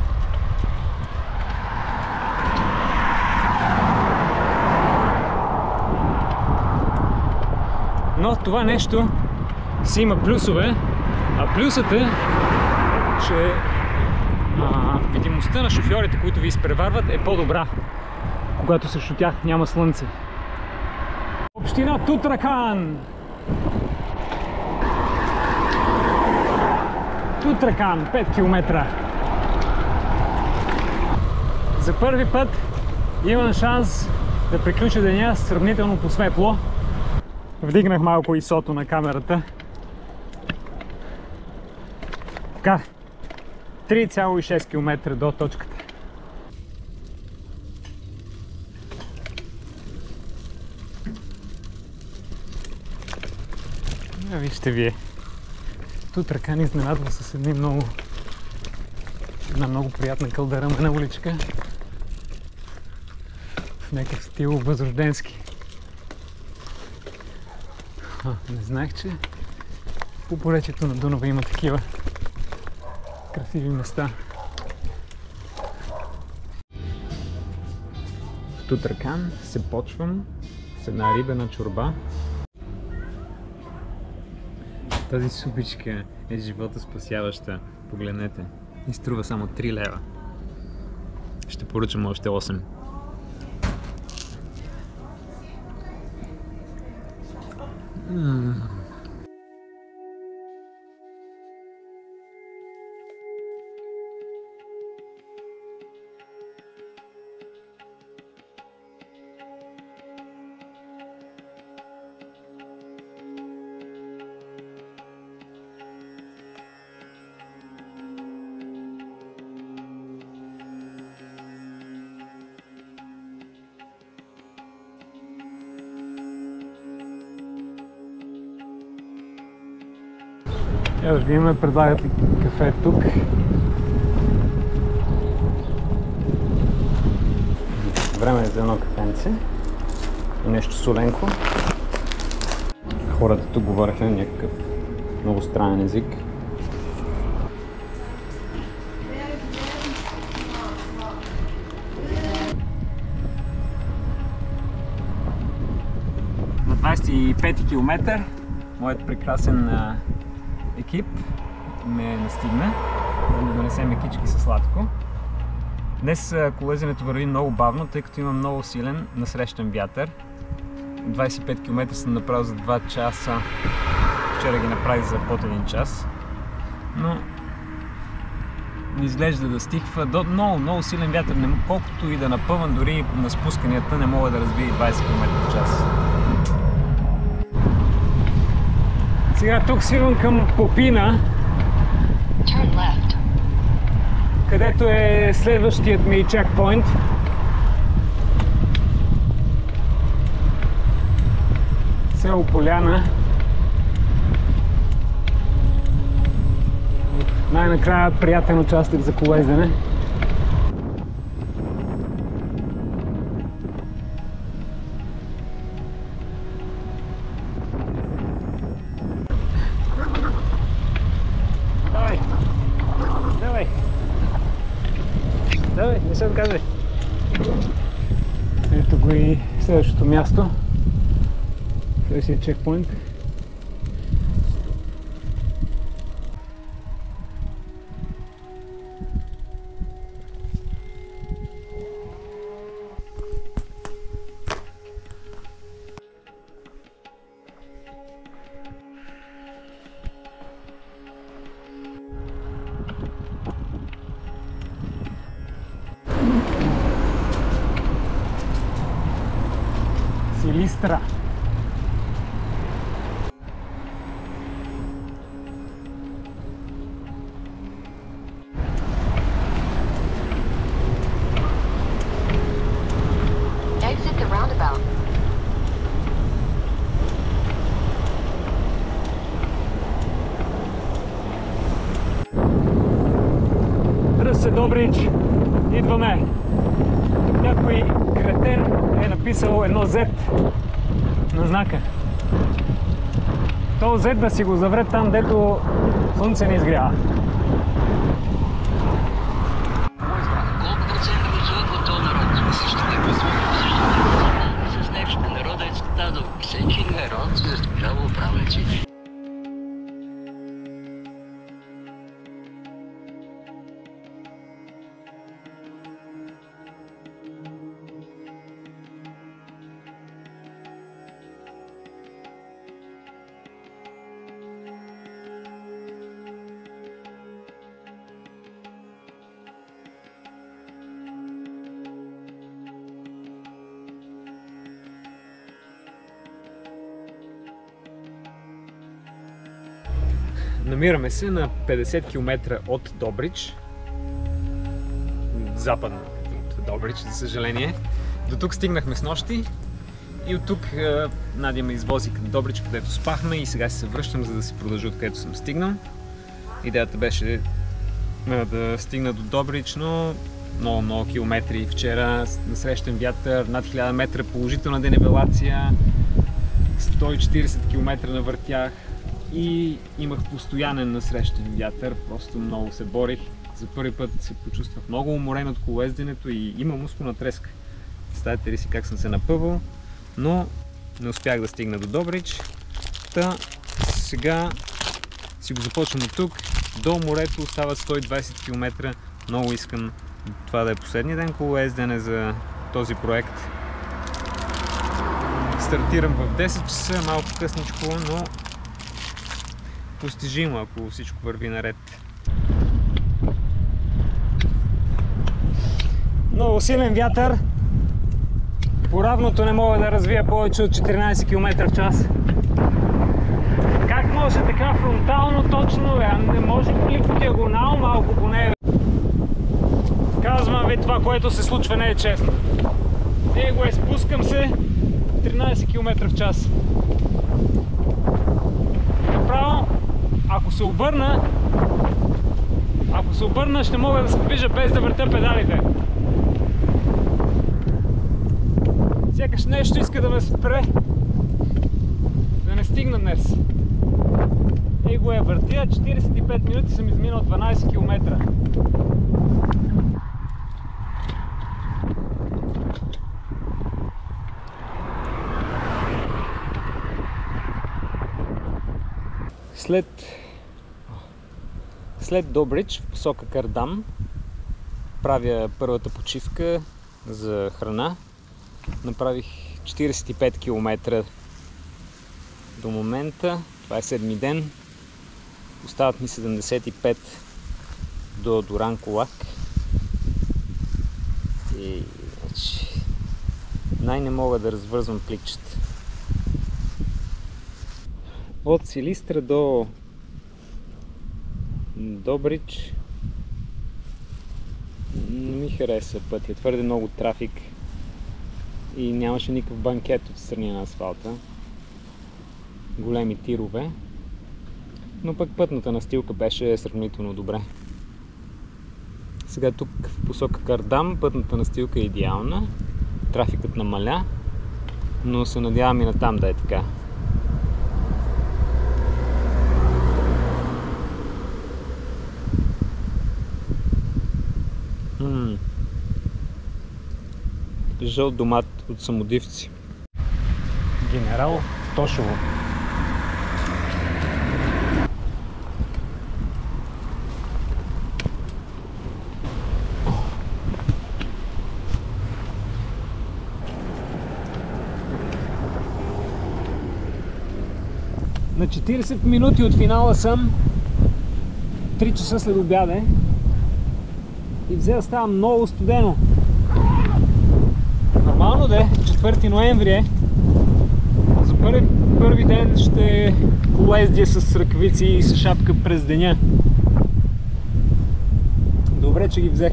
това нещо си има плюсове, а плюсът е, че видимостта на шофьорите, които ви изпреварват, е по-добра, когато срещу тях няма слънце. Община Тутракан! Тутракан, 5 км. За първи път имам шанс да приключа деня сравнително по-светло. Вдигнах малко ISO-то на камерата. Така, 3,6 км до точката. Вижте вие. Тутракан изненадва с една много приятна кълдъръмена уличка. В някакъв стил възрожденски. Не знаех, че по поречието на Дунава има такива красиви места. В Тутракан се почвам с една рибена чорба. Тази супичка е живота спасяваща. Погледнете. И струва само 3 лева. Ще поръчам още 8. Ето, вие ме предлагат ли кафе тук? Време е за едно кафенце и нещо соленко. Хората тук говореха на някакъв много странен език. На 25 км моят прекрасен екип ме настигна да ми донесе мекички със сладко. Днес колезенето върви много бавно, тъй като има много силен насрещен вятър. 25 км съм направил за 2 часа. Вчера ги направих за под 1 час. Но не изглежда да стихва. Много силен вятър. Колкото и да напъвам, дори на спусканията не мога да разбия 20 км в час. Сега тук свивам към Попина, където е следващият ми чекпоинт. Село Поляна. Най-накрая приятен участък за колезене. Давай, не се отказвай. Ето го и следващото място. Следващия чекпоинт. Силистра. Exit the roundabout. Ръсе Добрич, идваме. Тук някой кретен е написал едно Z на знака. То Z да си го завре там, дето слънце не изгрява. Колко процента гласуват от този народ? Мислиш, че не гласуват всички? С нещо народа е стадо. Всеки народ се заслужава управници. Намираме се на 50 км от Добрич, западно от Добрич, за съжаление. До тук стигнахме с нощи и от тук Надя ме извози към Добрич, където спахме и сега се връщам, за да си продължа откъдето съм стигнал. Идеята беше да стигна до Добрич, но много километри. Вчера насрещен вятър, над 1000 метра положителна денивелация, 140 км навъртях. И имах постоянен насрещен вятър, просто много се борих. За първи път се почувствах много уморен от колезденето и има мускулна треска. Представете ли си как съм се напъвал, но не успях да стигна до Добрич. Та сега си го започвам от тук. До морето остават 120 км. Много искам това да е последния ден колездене за този проект. Стартирам в 10 часа, малко късничко, но постижимо, ако всичко върви наред. Много силен вятър. По равното не мога да развия повече от 14 км в час. Как може така фронтално точно? Не може ли по диагонал малко поне? Казвам ви, това, което се случва, не е честно. Спускам се 13 км в час. Направо, ако се обърна, ще мога да се движа без да въртя педалите. Сякаш нещо иска да ме спре, да не стигна днес. Го я въртя, 45 минути съм изминал 12 км. След Добрич в посока Кардам правя първата почивка за храна. Направих 45 км до момента. Това е 7-ми ден. Остават ми 75 до Дуранкулак. И значи, най-не мога да развързвам пликчета. От Силистра до Добрич не ми хареса пътя. Твърде много трафик и нямаше никакъв банкет от страни на асфалта. Големи тирове. Но пък пътната настилка беше сравнително добре. Сега тук в посока Кардам пътната настилка е идеална. Трафикът намаля, но се надявам и натам да е така. Жълт домат от Самодивци. Генерал Тошово. На 40 минути от финала съм. 3 часа след обяде. И взе да става много студено. Нормално де, 4 ноември е. За първи ден ще колездя с ръкавици и с шапка през деня. Добре, че ги взех.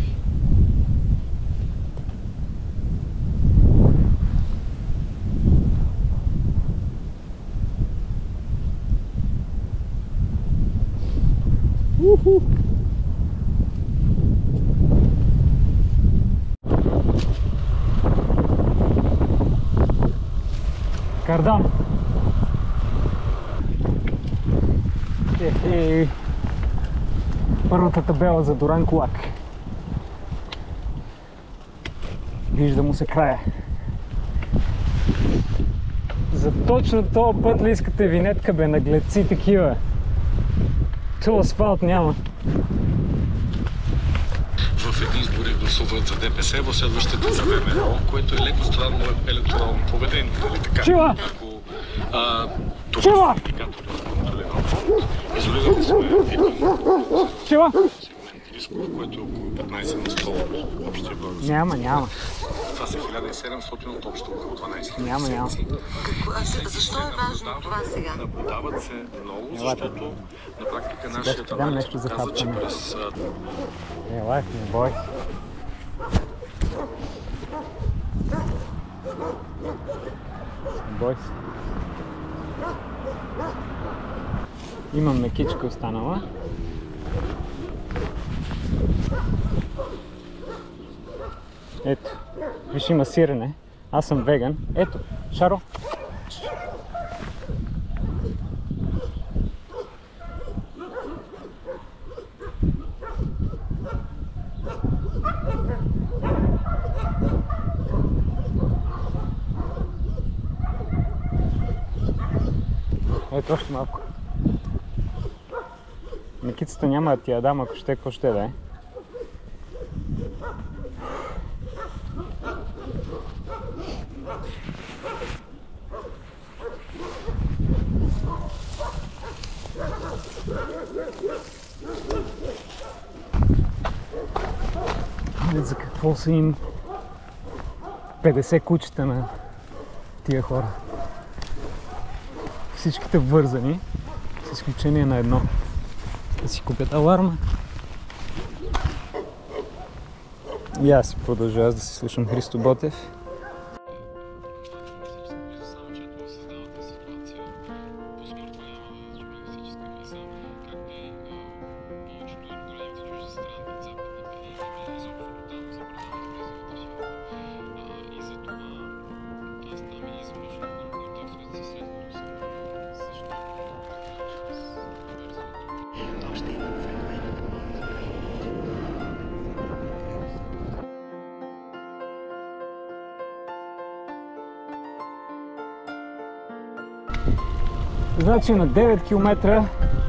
Кардам. Първата табела за Дуранкулак. Вижда му се края. За точно този път ли искате винетка, бе, нагледци такива? То асфалт няма. В едни избори гласуват за ДПС, в следващите за ВМРО, което е леко странно електорално поведение, нали така? Чила! Това е индикатор на толерантност. Изолирали сме един Чила! сегмент рисков, което е около 15 на 100 от общия брой. Няма. Това са 1700 от общо около 12 Няма. Защо е важно това сега? Наблюдават се много, защото на практика нашият дам анализ нещо за показва, че хапване. през Елай, не бой. Бой се. Имам мекичка останала. Ето, виж, има сирене. Аз съм веган. Ето, Шаро. Ето още малко. Мекицата няма да ти я дам, ако ще, какво ще да е. За какво са им 50 кучета на тия хора? Всичките вързани, с изключение на едно. Да си купят аларма. И аз си продължавам да си слушам Христо Ботев. Значи на 9 км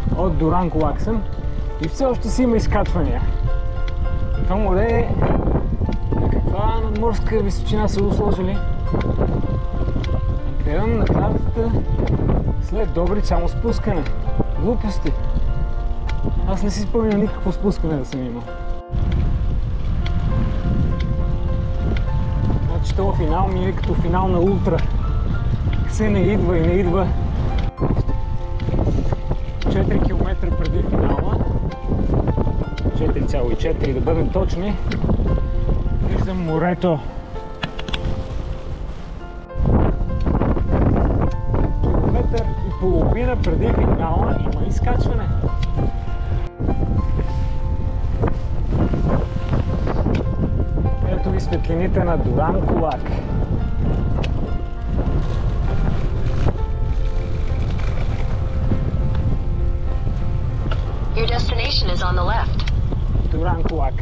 от Дуранкулак съм и все още си има изкачвания. Това море на каква надморска височина са го сложили? Гледам на картата след Добрич само спускане. Глупости. Аз не си спомням никакво спускане да съм имал. Значи това финал ми е като финал на ултра. Все не идва и не идва. 4 км преди финала, 4,4 да бъдем точни, виждам морето. Километър и половина преди финала има изкачване. Ето ви светлините на Дуранкулак. Your destination is on the left. Дуранкулак.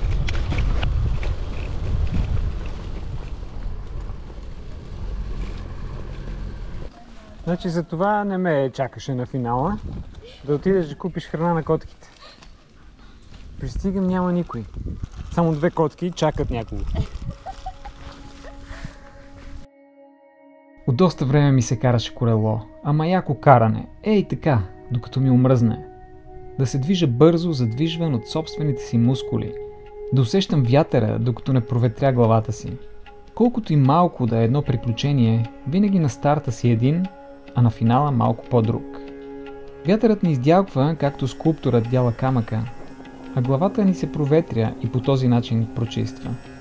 Значи за това не ме чакаше на финала. Да отидеш да купиш храна на котките. Пристигам, няма никой. Само 2 котки чакат някого. От доста време ми се караше колело, ама яко каране. Ей така, докато ми омръзне. Да се движа бързо, задвижван от собствените си мускули. Да усещам вятъра, докато не проветря главата си. Колкото и малко да е едно приключение, винаги на старта си един, а на финала малко по-друг. Вятърът ни издялква, както скулпторът дяла камъка, а главата ни се проветря и по този начин прочиства.